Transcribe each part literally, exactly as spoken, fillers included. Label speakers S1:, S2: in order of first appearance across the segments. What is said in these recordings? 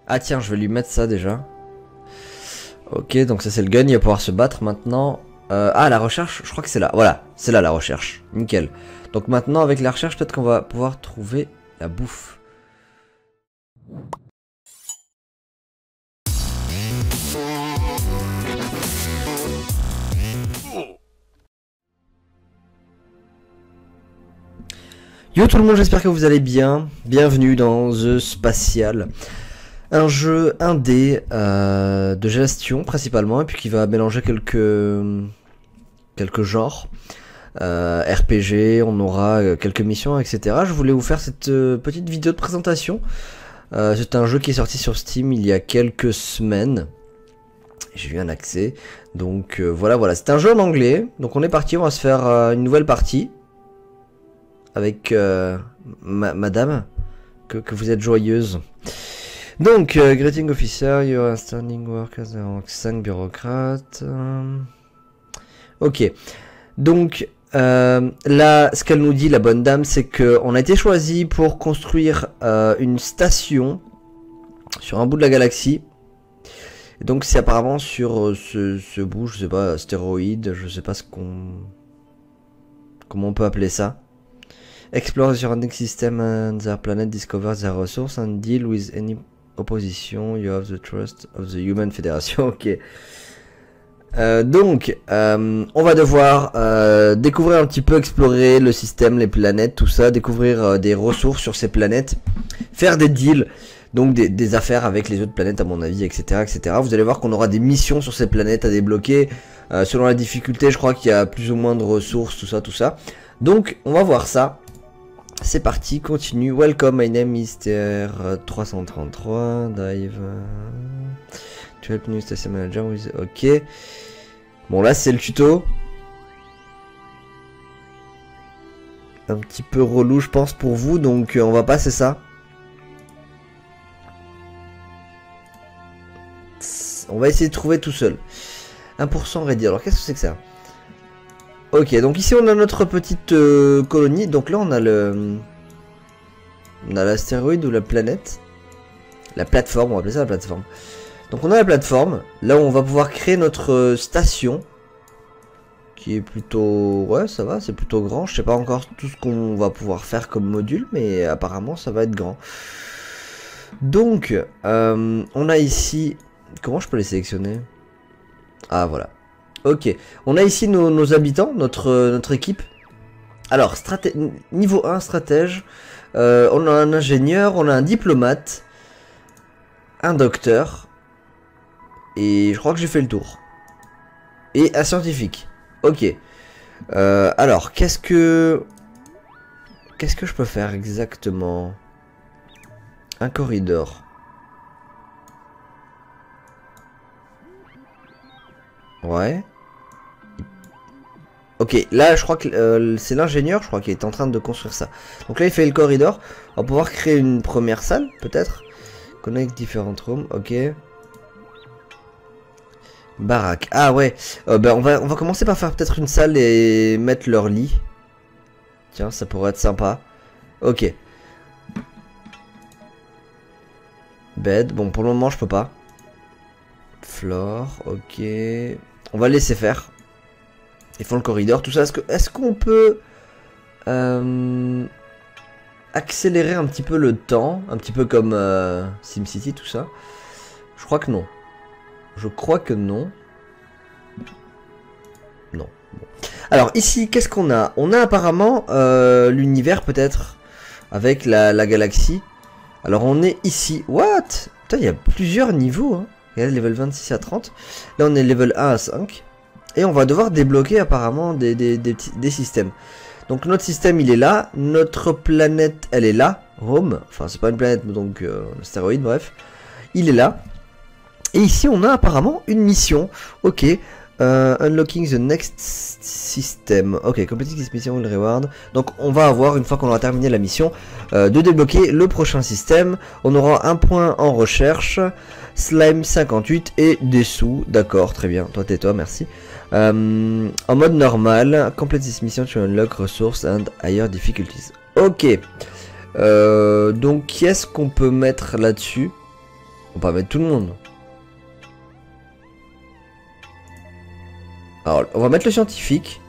S1: Ah tiens, je vais lui mettre ça déjà. Ok, donc ça c'est le gun, il va pouvoir se battre maintenant. Euh, ah, la recherche, je crois que c'est là. Voilà, c'est là la recherche. Nickel. Donc maintenant, avec la recherche, peut-être qu'on va pouvoir trouver la bouffe. Yo tout le monde, j'espère que vous allez bien. Bienvenue dans The Spatial. Un jeu indé euh, de gestion principalement, et puis qui va mélanger quelques, quelques genres. Euh, R P G, on aura quelques missions, et cetera. Je voulais vous faire cette euh, petite vidéo de présentation. Euh, c'est un jeu qui est sorti sur Steam il y a quelques semaines. J'ai eu un accès. Donc euh, voilà, voilà. C'est un jeu en anglais. Donc on est parti, on va se faire euh, une nouvelle partie. Avec euh, ma madame, que, que vous êtes joyeuse. Donc, euh, Greeting Officer, you are standing work as a cinq bureaucrate. Euh... Ok. Donc, euh, là, ce qu'elle nous dit, la bonne dame, c'est qu'on a été choisi pour construire euh, une station sur un bout de la galaxie. Et donc, c'est apparemment sur euh, ce, ce bout, je sais pas, astéroïde, je sais pas ce qu'on... Comment on peut appeler ça. Explore the surrounding system and their planet, discover their resources and deal with any opposition. You have the trust of the Human Federation. Ok. Euh, donc, euh, on va devoir euh, découvrir un petit peu, explorer le système, les planètes, tout ça, découvrir euh, des ressources sur ces planètes, faire des deals, donc des, des affaires avec les autres planètes à mon avis, et cetera, et cetera. Vous allez voir qu'on aura des missions sur ces planètes à débloquer. Euh, selon la difficulté, je crois qu'il y a plus ou moins de ressources, tout ça, tout ça. Donc, on va voir ça. C'est parti, continue. Welcome, my name is T R trois cent trente-trois. Dive. To help new station manager with. Ok. Bon, là, c'est le tuto. Un petit peu relou, je pense, pour vous. Donc, euh, on va passer ça. On va essayer de trouver tout seul. un pour cent ready. Alors, qu'est-ce que c'est que ça? Ok, donc ici on a notre petite euh, colonie. Donc là on a le, on a l'astéroïde ou la planète, la plateforme. On va appeler ça la plateforme. Donc on a la plateforme. Là où on va pouvoir créer notre station, qui est plutôt, ouais, ça va, c'est plutôt grand. Je sais pas encore tout ce qu'on va pouvoir faire comme module, mais apparemment ça va être grand. Donc euh, on a ici, comment je peux les sélectionner? Ah voilà. Ok, on a ici nos, nos habitants, notre, euh, notre équipe. Alors, niveau un, stratège, euh, on a un ingénieur, on a un diplomate, un docteur, et je crois que j'ai fait le tour. Et un scientifique. Ok. Euh, alors, qu'est-ce que... Qu'est-ce que je peux faire exactement? Un corridor. Ouais. Ok, là je crois que euh, c'est l'ingénieur, je crois, qui est en train de construire ça. Donc là il fait le corridor. On va pouvoir créer une première salle, peut-être. Connect différentes rooms, ok. Baraque. Ah ouais. Euh, ben on va on va commencer par faire peut-être une salle et mettre leur lit. Tiens, ça pourrait être sympa. Ok. Bed. Bon, pour le moment je peux pas. Floor, ok. On va laisser faire. Ils font le corridor, tout ça. Est-ce que est-ce qu'on peut euh, accélérer un petit peu le temps, un petit peu comme euh, SimCity, tout ça? Je crois que non. Je crois que non. Non. Bon. Alors ici, qu'est-ce qu'on a? On a apparemment euh, l'univers peut-être avec la, la galaxie. Alors on est ici. What? Putain, il y a plusieurs niveaux. Hein. Regardez, level vingt-six à trente. Là on est level un à cinq. Et on va devoir débloquer apparemment des, des, des, des systèmes. Donc notre système il est là. Notre planète elle est là. Home. Enfin c'est pas une planète donc euh, un astéroïde bref. Il est là. Et ici on a apparemment une mission. Ok. Uh, unlocking the next system. Ok, completing this mission will reward. Donc on va avoir, une fois qu'on aura terminé la mission, euh, de débloquer le prochain système. On aura un point en recherche. Slime cinquante-huit et des sous. D'accord, très bien. Toi tais-toi, merci. Euh, en mode normal, complete this mission to unlock resources and higher difficulties. Ok. Euh, donc qui est-ce qu'on peut mettre là-dessus? On va pas mettre tout le monde. Alors, on va mettre le scientifique.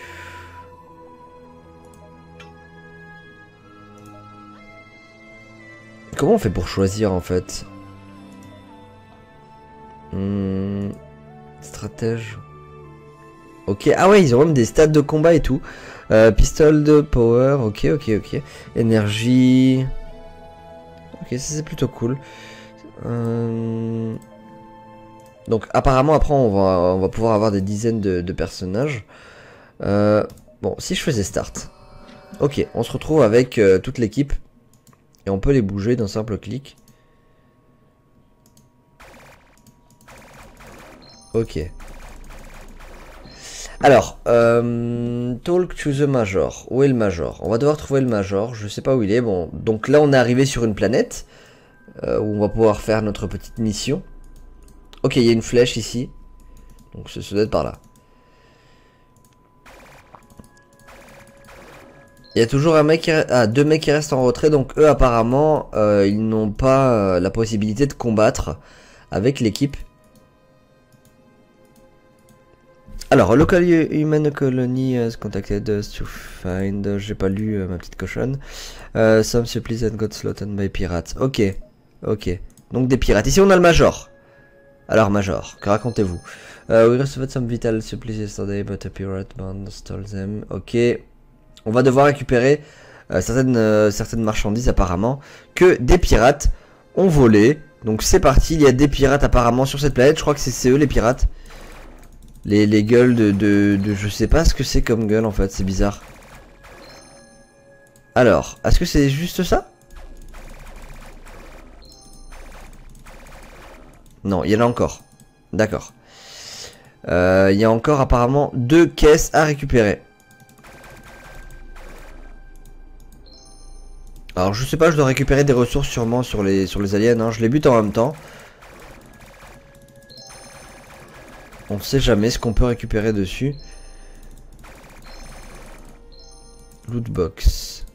S1: Comment on fait pour choisir en fait? hmm, Stratège. Ok, ah ouais, ils ont même des stats de combat et tout. Euh, pistol de power, ok, ok, ok. Énergie. Ok, ça c'est plutôt cool. Euh... Donc apparemment après on va, on va pouvoir avoir des dizaines de, de personnages. Euh... Bon, si je faisais start. Ok, on se retrouve avec euh, toute l'équipe. Et on peut les bouger d'un simple clic. Ok. Alors, euh, talk to the major. Où est le major? On va devoir trouver le major. Je sais pas où il est. Bon, donc là on est arrivé sur une planète euh, où on va pouvoir faire notre petite mission. Ok, il y a une flèche ici. Donc ça doit être par là. Il y a toujours un mec qui... ah, deux mecs qui restent en retrait, donc eux apparemment euh, ils n'ont pas euh, la possibilité de combattre avec l'équipe. Alors, local human colony has contacted us to find... J'ai pas lu euh, ma petite cochonne. Uh, some supplies and got slaughtered by pirates. Ok, ok. Donc des pirates. Ici on a le major. Alors major, que racontez-vous? uh, We received some vital supplies yesterday, but a pirate band stole them. Ok. On va devoir récupérer euh, certaines, euh, certaines marchandises apparemment que des pirates ont volé. Donc c'est parti, il y a des pirates apparemment sur cette planète. Je crois que c'est eux les pirates. Les, les gueules de, de, de... Je sais pas ce que c'est comme gueule en fait, c'est bizarre. Alors, est-ce que c'est juste ça? Non, il y en a encore. D'accord. Euh, il y a encore apparemment deux caisses à récupérer. Alors je sais pas, je dois récupérer des ressources sûrement sur les, sur les aliens, hein. Je les bute en même temps. On sait jamais ce qu'on peut récupérer dessus. Loot box.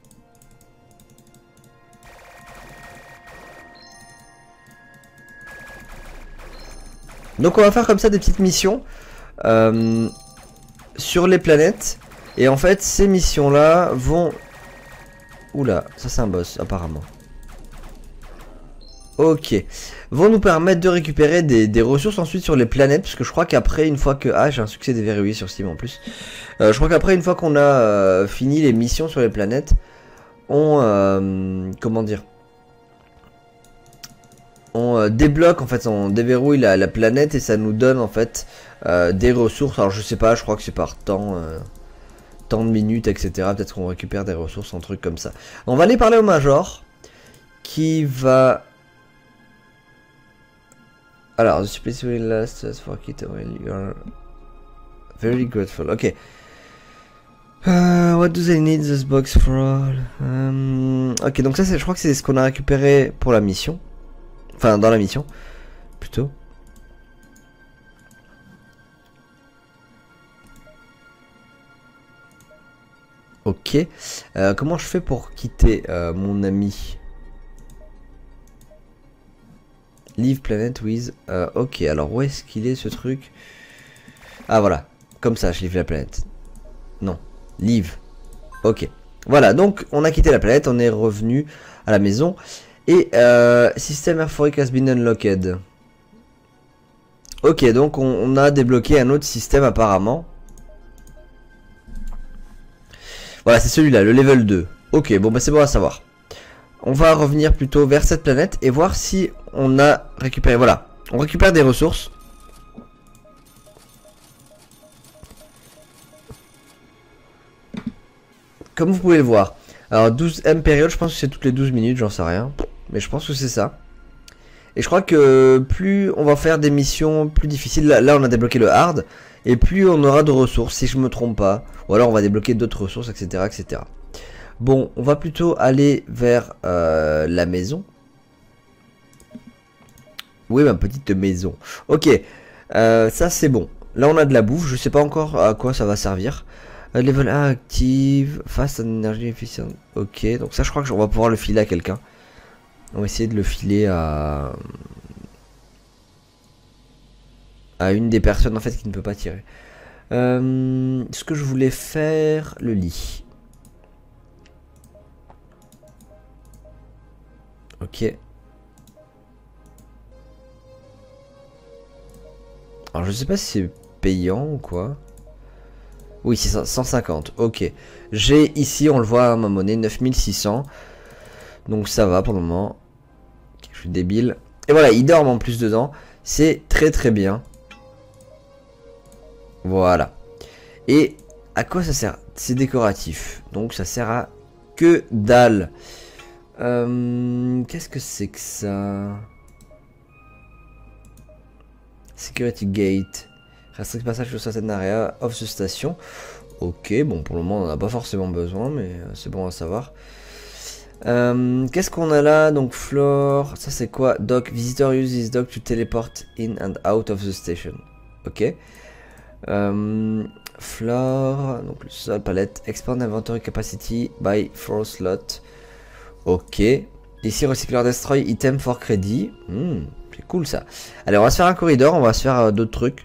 S1: Donc on va faire comme ça des petites missions euh, sur les planètes. Et en fait ces missions là vont... Oula, ça c'est un boss apparemment. Ok. Vont nous permettre de récupérer des, des ressources ensuite sur les planètes. Parce que je crois qu'après une fois que... Ah, j'ai un succès déverrouillé sur Steam en plus. Euh, je crois qu'après une fois qu'on a euh, fini les missions sur les planètes, on... Euh, comment dire, on euh, débloque en fait, on déverrouille la, la planète et ça nous donne en fait euh, des ressources. Alors je sais pas, je crois que c'est par temps... Euh, tant de minutes, et cetera. Peut-être qu'on récupère des ressources, un truc comme ça. On va aller parler au Major, qui va... Alors, the supplies will last us for it while you are very grateful. Ok. Uh, what do they need this box for all? Um, ok, donc ça, je crois que c'est ce qu'on a récupéré pour la mission. Enfin, dans la mission, plutôt. Ok. Euh, comment je fais pour quitter euh, mon ami? Leave planet with... Euh, ok, alors où est-ce qu'il est ce truc? Ah voilà, comme ça je leave la planète. Non, leave. Ok. Voilà, donc on a quitté la planète, on est revenu à la maison. Et euh, système Airphoric has been unlocked. Ok, donc on, on a débloqué un autre système apparemment. Voilà, c'est celui-là, le level deux. Ok, bon bah c'est bon à savoir. On va revenir plutôt vers cette planète et voir si on a récupéré... Voilà, on récupère des ressources. Comme vous pouvez le voir. Alors douze M période, je pense que c'est toutes les douze minutes, j'en sais rien. Mais je pense que c'est ça. Et je crois que plus on va faire des missions plus difficiles, là, là on a débloqué le hard, et plus on aura de ressources, si je me trompe pas. Ou alors on va débloquer d'autres ressources, et cetera, et cetera. Bon, on va plutôt aller vers euh, la maison. Oui, ma petite maison. Ok, euh, ça c'est bon. Là on a de la bouffe, je sais pas encore à quoi ça va servir. Euh, level un active, fast and energy efficient. Ok, donc ça je crois que on va pouvoir le filer à quelqu'un. On va essayer de le filer à... à une des personnes en fait qui ne peut pas tirer. Euh, ce que je voulais faire, le lit. Ok. Alors je sais pas si c'est payant ou quoi. Oui, c'est cent cinquante. Ok. J'ai ici, on le voit à ma monnaie, neuf mille six cents. Donc ça va pour le moment. Okay, je suis débile. Et voilà, ils dorment en plus dedans. C'est très très bien. Voilà. Et à quoi ça sert? C'est décoratif. Donc ça sert à que dalle. Euh, Qu'est-ce que c'est que ça? Security gate. Restrict passage sur certain area of the station. Ok, bon pour le moment on n'en a pas forcément besoin, mais c'est bon à savoir. Euh, Qu'est-ce qu'on a là? Donc floor, ça c'est quoi? Dock, visitor use this dock to teleport in and out of the station. Ok. Euh, floor, donc le sol, palette, expand inventory capacity by four slot. Ok. Ici recycleur destroy item for crédit. Hmm, c'est cool ça. Allez, on va se faire un corridor, on va se faire euh, d'autres trucs.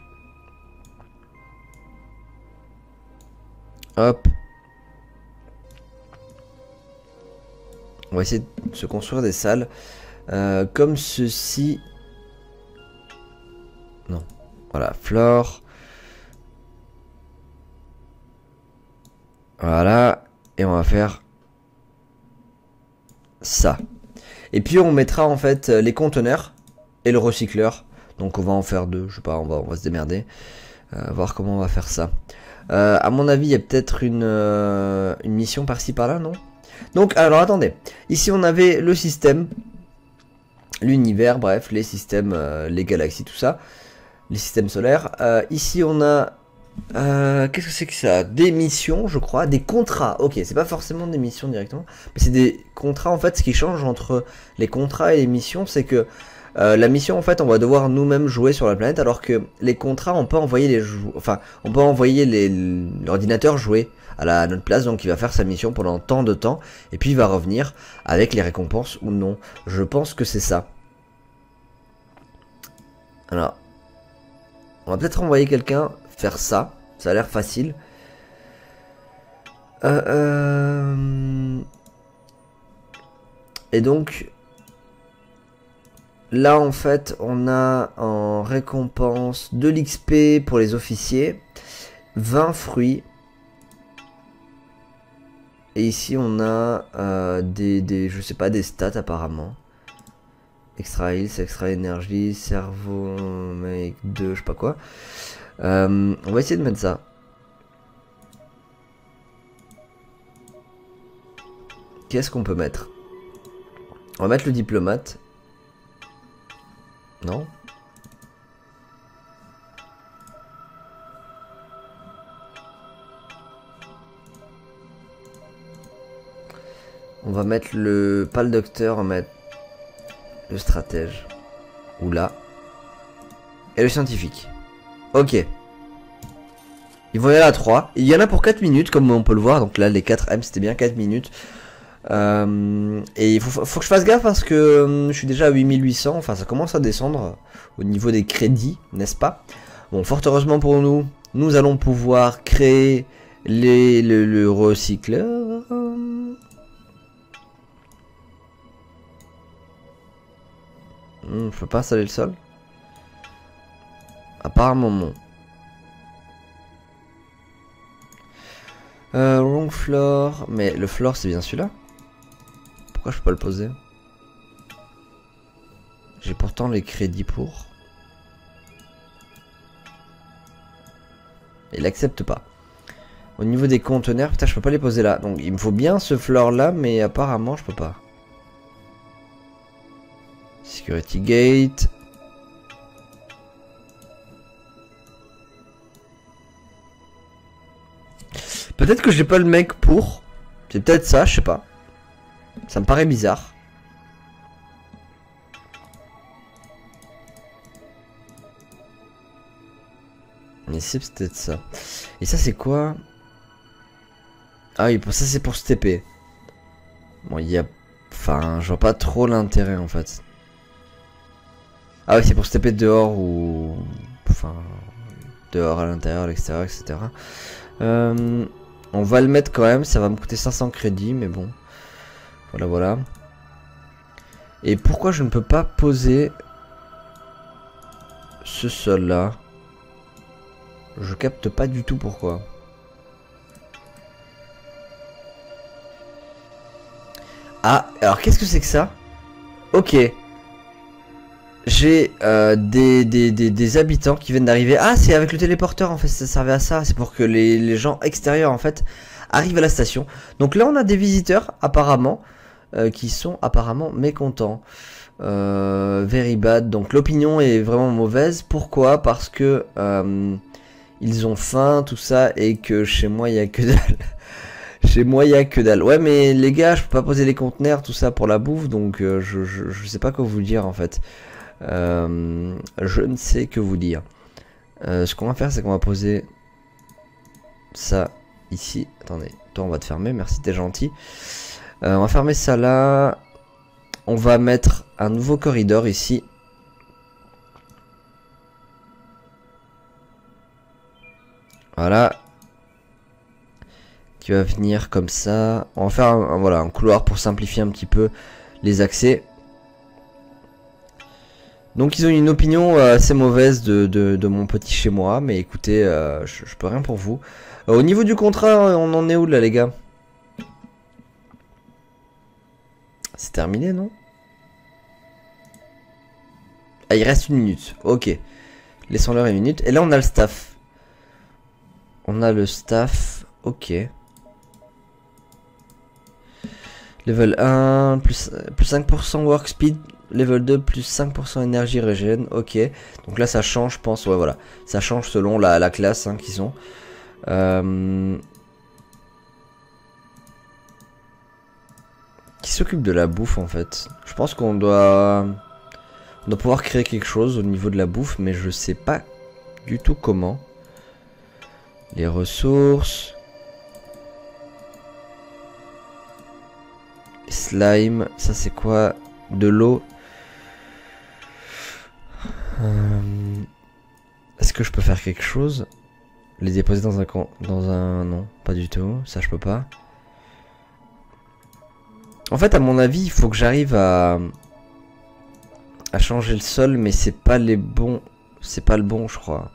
S1: Hop. On va essayer de se construire des salles. Euh, comme ceci. Non. Voilà, floor. Voilà. Et on va faire ça. Et puis on mettra en fait les conteneurs et le recycleur. Donc on va en faire deux. Je sais pas, on va, on va se démerder. Euh, voir comment on va faire ça. Euh, à mon avis, il y a peut-être une, euh, une mission par-ci par-là, non? Donc, alors attendez. Ici, on avait le système, l'univers, bref, les systèmes, euh, les galaxies, tout ça. Les systèmes solaires. Euh, ici, on a... Euh, Qu'est-ce que c'est que ça? Des missions, je crois. Des contrats. Ok, c'est pas forcément des missions directement. Mais c'est des contrats, en fait. Ce qui change entre les contrats et les missions, c'est que... Euh, la mission en fait on va devoir nous-mêmes jouer sur la planète, alors que les contrats on peut envoyer les jou enfin on peut envoyer l'ordinateur jouer à, la, à notre place, donc il va faire sa mission pendant tant de temps et puis il va revenir avec les récompenses ou non. Je pense que c'est ça. Alors on va peut-être envoyer quelqu'un faire ça, ça a l'air facile. Euh, euh... Et donc là en fait on a en récompense de l'X P pour les officiers, vingt fruits. Et ici on a euh, des, des, je sais pas, des stats apparemment. Extra health, extra énergie, cerveau, make deux, je sais pas quoi. Euh, on va essayer de mettre ça. Qu'est-ce qu'on peut mettre? On va mettre le diplomate. Non. On va mettre le... pas le docteur, on va mettre le stratège. Ou là. Et le scientifique. Ok. Ils vont y aller à trois. Il y en a pour quatre minutes, comme on peut le voir. Donc là, les quatre M, c'était bien quatre minutes. Euh, et il faut, faut que je fasse gaffe parce que euh, je suis déjà à huit mille huit cents, enfin ça commence à descendre au niveau des crédits, n'est-ce pas? Bon, fort heureusement pour nous, nous allons pouvoir créer les, le, le recycleur. Hum, je peux pas installer le sol? Apparemment non. Euh, wrong floor, mais le floor c'est bien celui-là? Pourquoi je peux pas le poser? J'ai pourtant les crédits pour. Il accepte pas. Au niveau des conteneurs, putain, je peux pas les poser là. Donc il me faut bien ce floor là, mais apparemment je peux pas. Security gate. Peut-être que j'ai pas le mec pour. C'est peut-être ça, je sais pas. Ça me paraît bizarre. Mais c'est peut-être ça. Et ça c'est quoi? Ah oui, ça c'est pour se T P. Bon, il y a Enfin, je vois pas trop l'intérêt en fait. Ah oui, c'est pour se taper dehors ou... Enfin... Dehors, à l'intérieur, à l'extérieur, et cetera. Euh, on va le mettre quand même, ça va me coûter cinq cents crédits, mais bon. Voilà, voilà. Et pourquoi je ne peux pas poser ce sol là? Je capte pas du tout pourquoi. Ah, alors qu'est-ce que c'est que ça? Ok. J'ai euh, des, des, des, des habitants qui viennent d'arriver. Ah, c'est avec le téléporteur en fait, ça servait à ça. C'est pour que les, les gens extérieurs en fait arrivent à la station. Donc là, on a des visiteurs apparemment euh, qui sont apparemment mécontents. Euh, very bad. Donc l'opinion est vraiment mauvaise. Pourquoi? Parce que euh, ils ont faim, tout ça, et que chez moi, il y a que dalle. Chez moi, il y a que dalle. Ouais, mais les gars, je peux pas poser les conteneurs, tout ça pour la bouffe, donc euh, je, je, je sais pas quoi vous dire en fait. Euh, je ne sais que vous dire. Euh, ce qu'on va faire, c'est qu'on va poser ça ici. Attendez, toi, on va te fermer. Merci, t'es gentil. Euh, on va fermer ça là. On va mettre un nouveau corridor ici. Voilà. Qui va venir comme ça. On va faire un, un, voilà, un couloir pour simplifier un petit peu les accès. Donc ils ont une opinion euh, assez mauvaise de, de, de mon petit chez moi. Mais écoutez, euh, je, je peux rien pour vous. Euh, au niveau du contrat, on en est où là les gars? C'est terminé non? Ah, il reste une minute. Ok. Laissons-leur une minute. Et là on a le staff. On a le staff. Ok. Level un, plus, plus cinq pour cent work speed. Level deux, plus cinq pour cent énergie régène. Ok. Donc là, ça change, je pense. Ouais, voilà. Ça change selon la, la classe hein, qu'ils ont. Euh... Qui s'occupe de la bouffe, en fait? Je pense qu'on doit... On doit pouvoir créer quelque chose au niveau de la bouffe, mais je sais pas du tout comment. Les ressources... Slime, ça c'est quoi? De l'eau. Euh, Est-ce que je peux faire quelque chose? Les déposer dans un camp, dans un... Non, pas du tout. Ça je peux pas. En fait, à mon avis, il faut que j'arrive à... à changer le sol, mais c'est pas les bons... C'est pas le bon, je crois.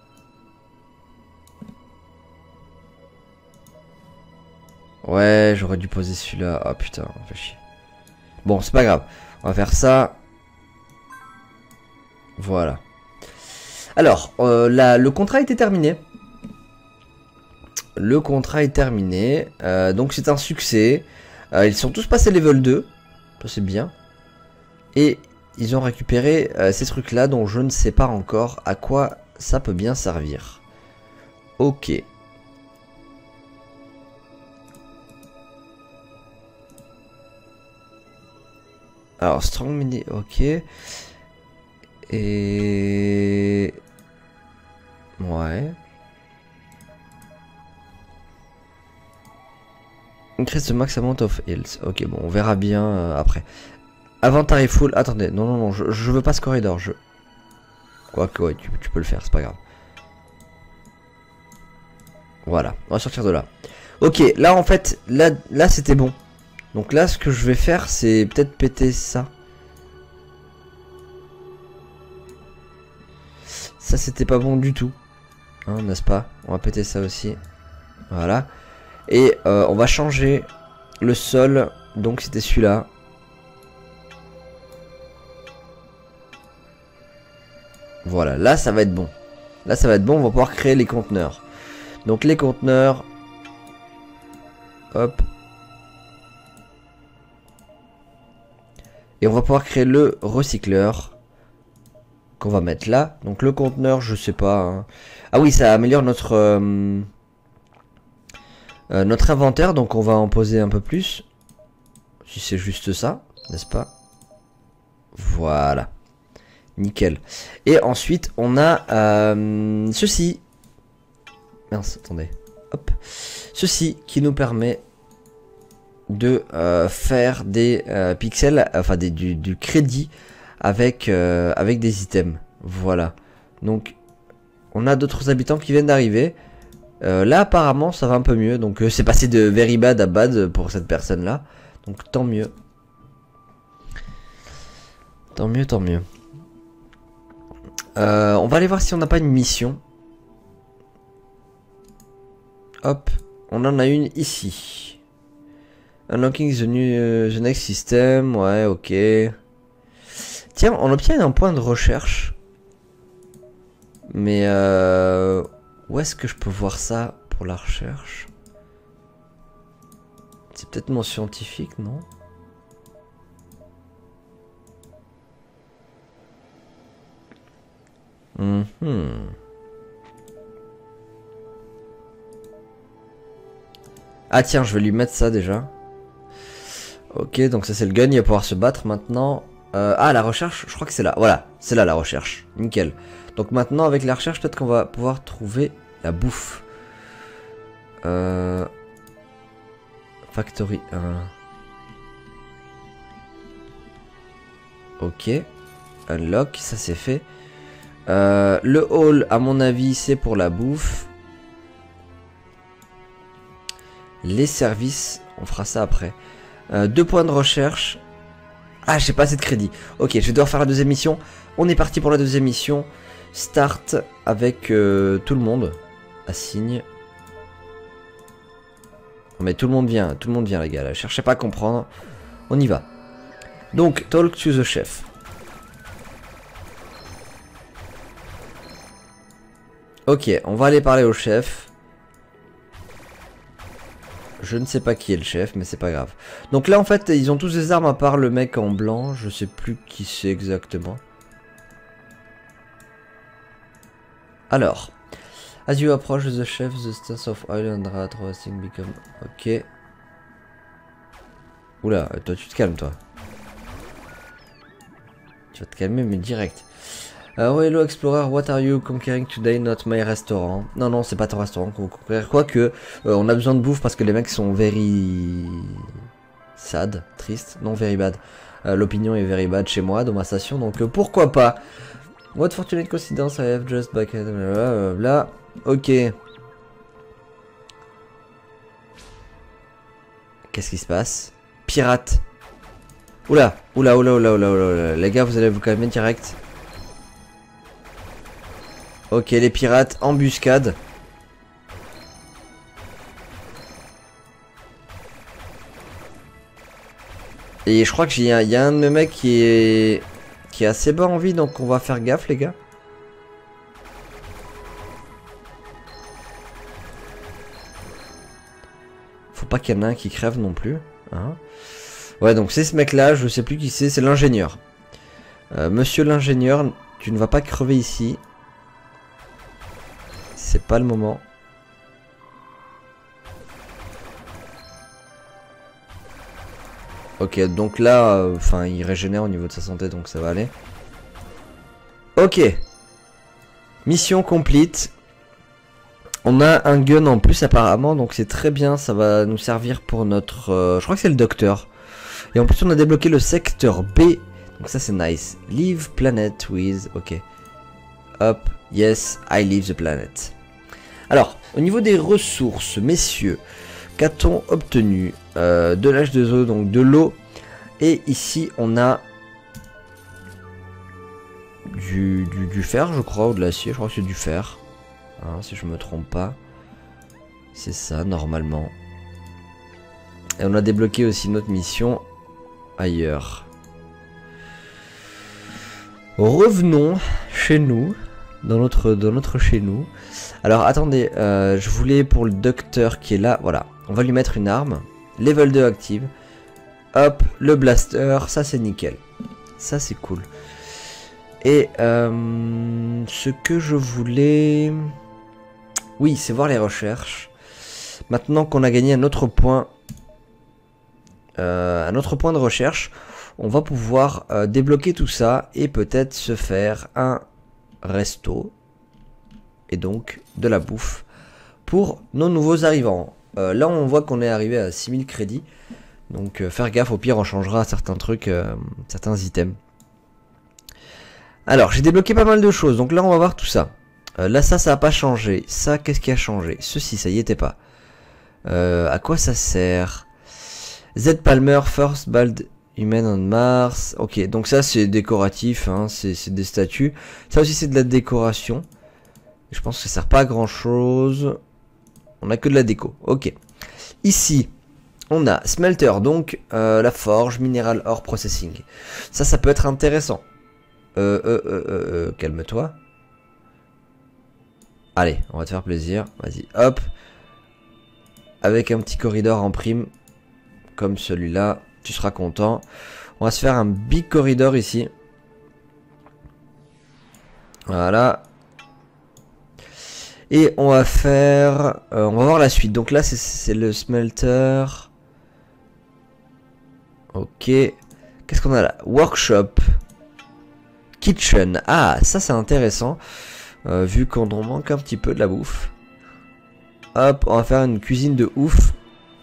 S1: Ouais, j'aurais dû poser celui-là. Ah putain, fait chier. Bon, c'est pas grave. On va faire ça. Voilà. Alors, euh, la, le contrat était terminé. Le contrat est terminé. Euh, donc c'est un succès. Euh, ils sont tous passés level deux. Ça c'est bien. Et ils ont récupéré euh, ces trucs-là dont je ne sais pas encore à quoi ça peut bien servir. Ok. Alors, strong mini, ok. Et... Ouais. Increase the max amount of heals. Ok, bon, on verra bien euh, après. Inventaire full. Attendez, non, non, non, je, je veux pas ce corridor. Je... Quoique, ouais, tu, tu peux le faire, c'est pas grave. Voilà, on va sortir de là. Ok, là, en fait, là, là c'était bon. Donc là, ce que je vais faire, c'est peut-être péter ça. Ça, c'était pas bon du tout. Hein, n'est-ce pas? On va péter ça aussi. Voilà. Et euh, on va changer le sol. Donc c'était celui-là. Voilà, là, ça va être bon. Là, ça va être bon. On va pouvoir créer les conteneurs. Donc les conteneurs. Hop. Et on va pouvoir créer le recycleur qu'on va mettre là. Donc le conteneur, je sais pas. Hein. Ah oui, ça améliore notre euh, euh, notre inventaire. Donc on va en poser un peu plus. Si c'est juste ça, n'est-ce pas? Voilà. Nickel. Et ensuite, on a euh, ceci. Mince, attendez. Hop. Ceci qui nous permet de euh, faire des euh, pixels, enfin des, du, du crédit avec, euh, avec des items. Voilà. Donc on a d'autres habitants qui viennent d'arriver. Euh, là apparemment ça va un peu mieux. Donc euh, c'est passé de very bad à bad pour cette personne là. Donc tant mieux. Tant mieux, tant mieux. Euh, on va aller voir si on n'a pas une mission. Hop, on en a une ici. Unlocking the, new, uh, the next system, ouais, ok. Tiens, on obtient un point de recherche. Mais euh, où est-ce que je peux voir ça pour la recherche? C'est peut-être mon scientifique, non? Mm-hmm. Ah tiens, je vais lui mettre ça déjà. Ok, donc ça c'est le gun, il va pouvoir se battre maintenant. Euh, ah, la recherche, je crois que c'est là. Voilà, c'est là la recherche. Nickel. Donc maintenant, avec la recherche, peut-être qu'on va pouvoir trouver la bouffe. Euh... Factory un. Ok. Unlock, ça c'est fait. Euh, le hall, à mon avis, c'est pour la bouffe. Les services, on fera ça après. Euh, deux points de recherche. Ah, j'ai pas assez de crédit. Ok, je vais devoir faire la deuxième mission. On est parti pour la deuxième mission. Start avec euh, tout le monde. Assigne. Mais tout le monde vient, tout le monde vient les gars. Là. Cherchez pas à comprendre. On y va. Donc, talk to the chef. Ok, on va aller parler au chef. Je ne sais pas qui est le chef, mais c'est pas grave. Donc là, en fait, ils ont tous des armes à part le mec en blanc. Je sais plus qui c'est exactement. Alors, as you approach the chef, the stance of oil and rat roasting become... Ok. Oula, toi tu te calmes, toi. Tu vas te calmer, mais direct. Uh, oh, hello Explorer, what are you conquering today? Not my restaurant. Non, non, c'est pas ton restaurant qu'on va conquérir. Quoique, euh, on a besoin de bouffe parce que les mecs sont very... sad, triste. Non, very bad. Euh, L'opinion est very bad chez moi, dans ma station, donc euh, pourquoi pas. What fortunate coincidence I have just back... Là, ok. Qu'est-ce qui se passe? Pirate. Oula, oula, oula, oula, oula, oula. Les gars, vous allez vous calmer direct. Ok, les pirates, embuscade. Et je crois que j'ai un, y a un de mes mecs qui est qui est assez bas en vie, donc on va faire gaffe les gars. Faut pas qu'il y en ait un qui crève non plus. Hein. Ouais, donc c'est ce mec là, je sais plus qui c'est, c'est l'ingénieur. Euh, monsieur l'ingénieur, tu ne vas pas crever ici. C'est pas le moment. Ok, donc là, enfin, euh, il régénère au niveau de sa santé, donc ça va aller. Ok. Mission complete. On a un gun en plus apparemment, donc c'est très bien, ça va nous servir pour notre... Euh, je crois que c'est le docteur. Et en plus on a débloqué le secteur B, donc ça c'est nice. Leave planet with... Ok. Hop, yes, I leave the planet. Alors, au niveau des ressources, messieurs, qu'a-t-on obtenu? euh, De l'H deux O, donc de l'eau. Et ici, on a du, du, du fer, je crois, ou de l'acier. Je crois que c'est du fer. Hein, si je me trompe pas. C'est ça, normalement. Et on a débloqué aussi notre mission ailleurs. Revenons chez nous. Dans notre, dans notre chez nous. Alors attendez, euh, je voulais pour le docteur qui est là, voilà, on va lui mettre une arme, level deux active, hop, le blaster, ça c'est nickel, ça c'est cool. Et euh, ce que je voulais, oui, c'est voir les recherches. Maintenant qu'on a gagné un autre point, euh, un autre point de recherche, on va pouvoir euh, débloquer tout ça et peut-être se faire un resto. Et donc de la bouffe pour nos nouveaux arrivants. Euh, là on voit qu'on est arrivé à six mille crédits. Donc euh, faire gaffe, au pire on changera certains trucs, euh, certains items. Alors j'ai débloqué pas mal de choses, donc là on va voir tout ça. Euh, là ça ça a pas changé, ça qu'est-ce qui a changé? Ceci ça y était pas. Euh, à quoi ça sert? Z Palmer, First Bald Human on Mars. Ok, donc ça c'est décoratif, hein, c'est des statues. Ça aussi c'est de la décoration. Je pense que ça sert pas à grand chose. On a que de la déco, ok. Ici, on a Smelter, donc euh, la forge, Mineral Ore Processing. Ça, ça peut être intéressant. Euh, euh, euh, euh, euh calme-toi. Allez, on va te faire plaisir. Vas-y, hop. Avec un petit corridor en prime, comme celui-là, tu seras content. On va se faire un big corridor ici. Voilà. Et on va faire... Euh, on va voir la suite. Donc là, c'est le smelter. Ok. Qu'est-ce qu'on a là? Workshop. Kitchen. Ah, ça c'est intéressant. Euh, vu qu'on en manque un petit peu de la bouffe. Hop, on va faire une cuisine de ouf.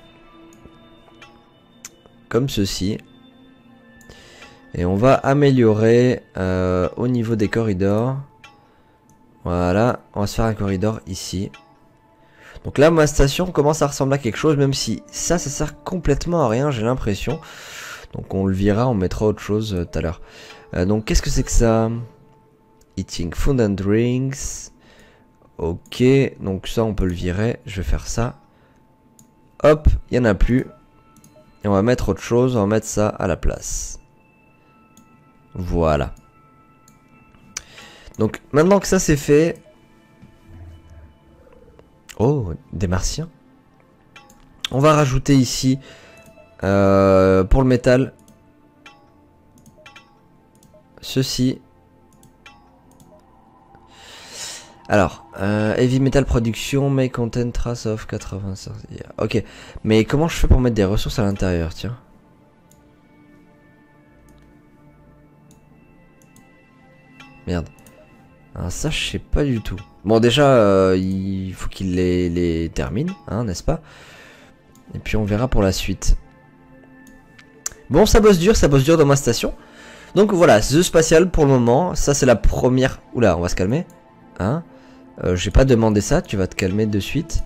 S1: Comme ceci. Et on va améliorer euh, au niveau des corridors. Voilà, on va se faire un corridor ici. Donc là, ma station commence à ressembler à quelque chose, même si ça, ça sert complètement à rien, j'ai l'impression. Donc on le virera, on mettra autre chose euh, tout à l'heure. Euh, donc qu'est-ce que c'est que ça? Eating food and drinks. Ok, donc ça on peut le virer, je vais faire ça. Hop, il n'y en a plus. Et on va mettre autre chose, on va mettre ça à la place. Voilà. Donc maintenant que ça c'est fait... Oh, des martiens. On va rajouter ici, euh, pour le métal, ceci. Alors, euh, Heavy Metal Production, may contain trace of quatre-vingts... Ok, mais comment je fais pour mettre des ressources à l'intérieur, tiens? Merde. Ah, ça, je sais pas du tout. Bon, déjà, euh, il faut qu'il les, les termine, hein, n'est-ce pas? Et puis on verra pour la suite. Bon, ça bosse dur, ça bosse dur dans ma station. Donc voilà, The Spatial pour le moment. Ça, c'est la première... Oula, on va se calmer. Hein, euh, j'ai pas demandé ça, tu vas te calmer de suite.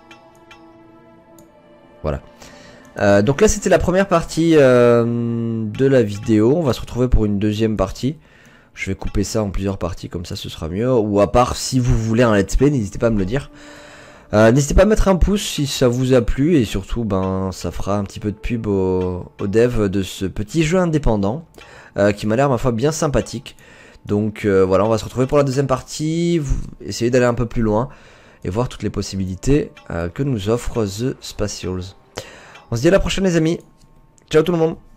S1: Voilà. Euh, donc là, c'était la première partie euh, de la vidéo. On va se retrouver pour une deuxième partie. Je vais couper ça en plusieurs parties, comme ça ce sera mieux. Ou à part, si vous voulez un let's play, n'hésitez pas à me le dire. Euh, n'hésitez pas à mettre un pouce si ça vous a plu. Et surtout, ben, ça fera un petit peu de pub au, au dev de ce petit jeu indépendant. Euh, qui m'a l'air, ma foi, bien sympathique. Donc euh, voilà, on va se retrouver pour la deuxième partie. Vous essayez d'aller un peu plus loin. Et voir toutes les possibilités euh, que nous offre The Spatials. On se dit à la prochaine les amis. Ciao tout le monde.